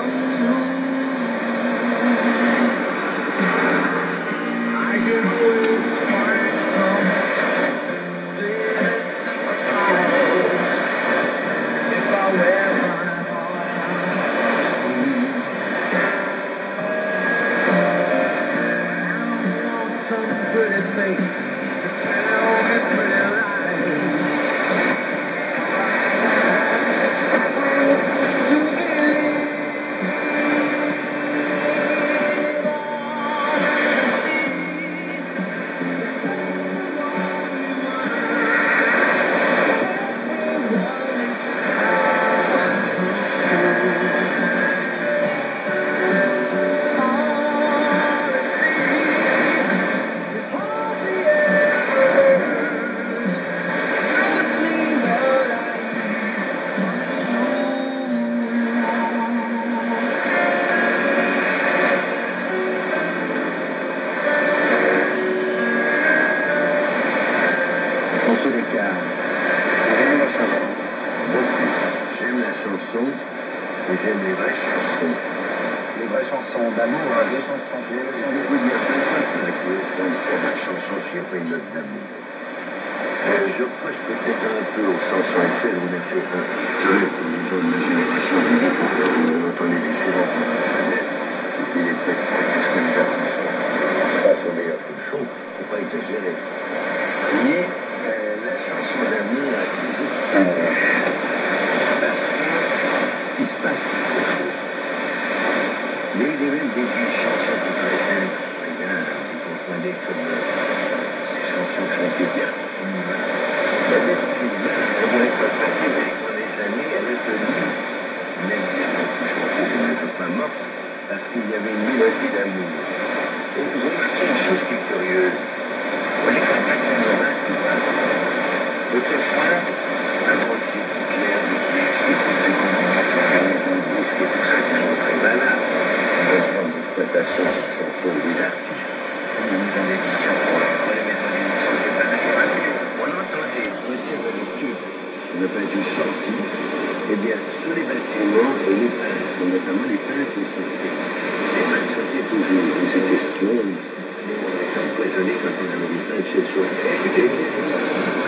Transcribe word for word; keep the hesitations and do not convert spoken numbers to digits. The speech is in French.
J'aime les vraies chansons. Les vraies chansons d'amour, hein, les chansons. Je vous dire que c'est la chanson qui n'a pas une note d'amour. Euh, je prêche peut-être un peu aux chansons actuelles où on a fait un jeu pour les gens de ma génération. Vous entendez des chevaux qui sont il est très très très pas son meilleur coup de chaud, il ne faut pas exagérer. Mais euh, la chanson d'amour a toujours il se passe quelque chose. Mais il y a même des chansons qui paraissent très bien, qui sont fondées comme des chansons chantées bien. Il y a des films, on dirait pas ça, avec les années, avec le livre, même si on chantait ne peut pas mort, parce qu'il y avait une mélodie d'amour. Et vous remarquez une chose qui est curieuse. Vous voyez quand Patrick Morin qui passe. Autrefois, avant qu'il y ait Claire, voilà. On va prendre une chanson des artistes. On les met dans l'émission. On les met dans l'émission. C'est pas la on entendait dire de lecture. On n'a pas été sorti. Eh bien, sur les bâtiments et les peintres, notamment les peintres qui sont faits. Les peintres sont faits toujours de ces questions. On est empoisonné quand on a envie de peindre chez soi.